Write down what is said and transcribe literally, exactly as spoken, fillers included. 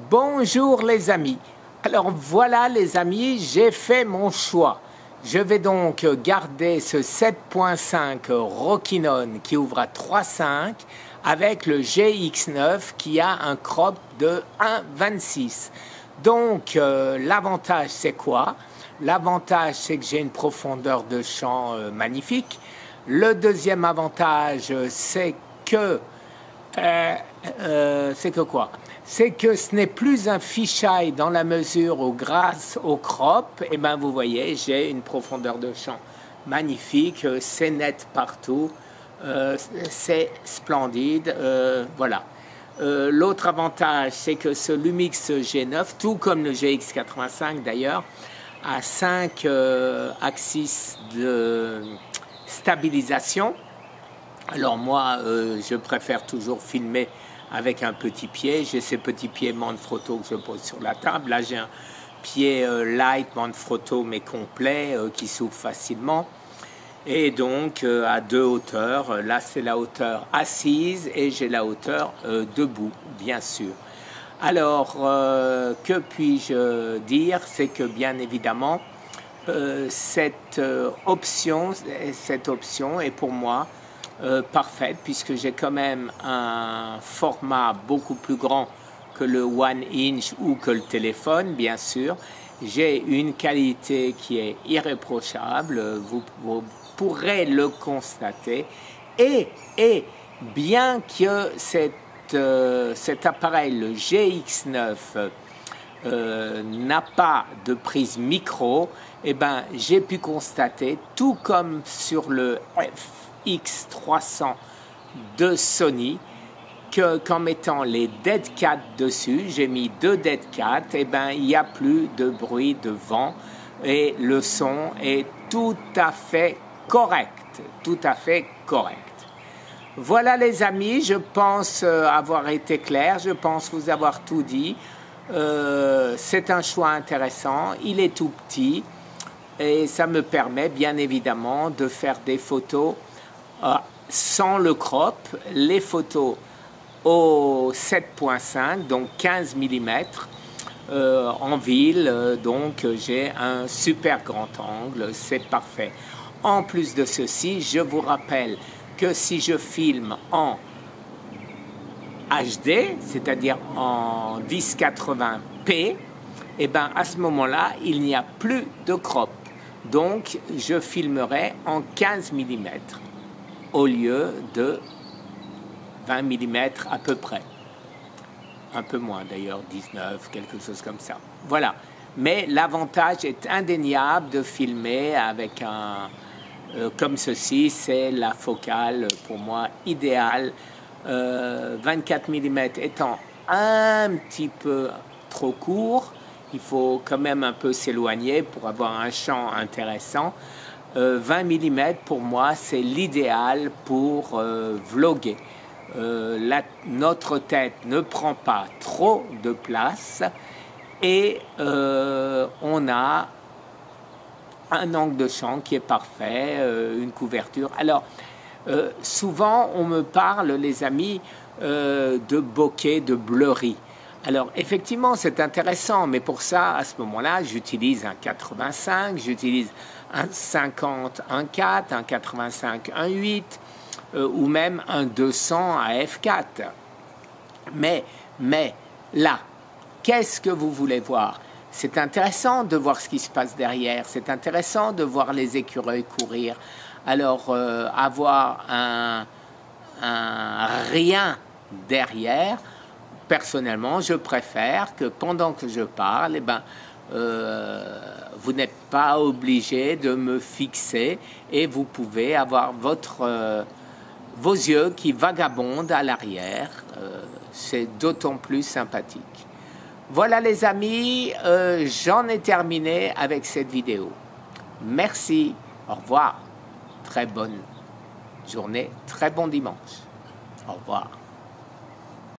Bonjour les amis. Alors voilà les amis, j'ai fait mon choix. Je vais donc garder ce sept point cinq Rokinon qui ouvre à trois virgule cinq avec le G X neuf qui a un crop de un virgule vingt-six. Donc euh, l'avantage c'est quoi? L'avantage c'est que j'ai une profondeur de champ euh, magnifique. Le deuxième avantage c'est que euh, euh, c'est que quoi? C'est que ce n'est plus un fisheye dans la mesure où grâce au crop, et ben vous voyez, j'ai une profondeur de champ magnifique, c'est net partout, euh, c'est splendide, euh, voilà. Euh, L'autre avantage, c'est que ce Lumix G neuf, tout comme le G X quatre-vingt-cinq d'ailleurs, a cinq euh, axes de stabilisation. Alors moi, euh, je préfère toujours filmer avec un petit pied. J'ai ces petits pieds Manfrotto que je pose sur la table. Là, j'ai un pied euh, light Manfrotto mais complet euh, qui s'ouvre facilement. Et donc, euh, à deux hauteurs. Là, c'est la hauteur assise et j'ai la hauteur euh, debout, bien sûr. Alors, euh, que puis-je dire? C'est que, bien évidemment, euh, cette euh, option, cette option est pour moi Euh, parfaite puisque j'ai quand même un format beaucoup plus grand que le one inch ou que le téléphone, bien sûr. J'ai une qualité qui est irréprochable, vous, vous pourrez le constater. Et, et bien que cette, euh, cet appareil, le G X neuf, euh, n'a pas de prise micro, eh ben, j'ai pu constater, tout comme sur le F X trois cents de Sony, que qu'en mettant les Dead Cat dessus, j'ai mis deux Dead Cat, et ben il n'y a plus de bruit de vent et le son est tout à fait correct, tout à fait correct. Voilà les amis, je pense avoir été clair, je pense vous avoir tout dit. Euh, c'est un choix intéressant, il est tout petit et ça me permet bien évidemment de faire des photos Euh, sans le crop, les photos au sept point cinq, donc quinze millimètres euh, en ville, euh, donc j'ai un super grand angle, c'est parfait. En plus de ceci, je vous rappelle que si je filme en H D, c'est-à-dire en dix quatre-vingts p, et ben à ce moment-là, il n'y a plus de crop. Donc je filmerai en quinze millimètres. Au lieu de vingt millimètres à peu près. Un peu moins d'ailleurs, dix-neuf, quelque chose comme ça. Voilà. Mais l'avantage est indéniable de filmer avec un... Euh, comme ceci, c'est la focale pour moi idéale. Euh, vingt-quatre millimètres étant un petit peu trop court, il faut quand même un peu s'éloigner pour avoir un champ intéressant. Euh, vingt millimètres pour moi c'est l'idéal pour euh, vlogger. Euh, la, notre tête ne prend pas trop de place et euh, on a un angle de champ qui est parfait, euh, une couverture. Alors euh, souvent on me parle les amis euh, de bokeh, de blurry. Alors effectivement c'est intéressant, mais pour ça à ce moment-là j'utilise un quatre-vingt-cinq, j'utilise un cinquante, un quatre, un quatre-vingt-cinq, un huit euh, ou même un deux cents à f quatre. Mais, mais là, qu'est-ce que vous voulez voir? C'est intéressant de voir ce qui se passe derrière, c'est intéressant de voir les écureuils courir. Alors euh, avoir un, un rien derrière, personnellement, je préfère que pendant que je parle, eh ben, euh, vous n'êtes pas obligé de me fixer et vous pouvez avoir votre, euh, vos yeux qui vagabondent à l'arrière. Euh, c'est d'autant plus sympathique. Voilà les amis, euh, j'en ai terminé avec cette vidéo. Merci, au revoir. Très bonne journée, très bon dimanche. Au revoir.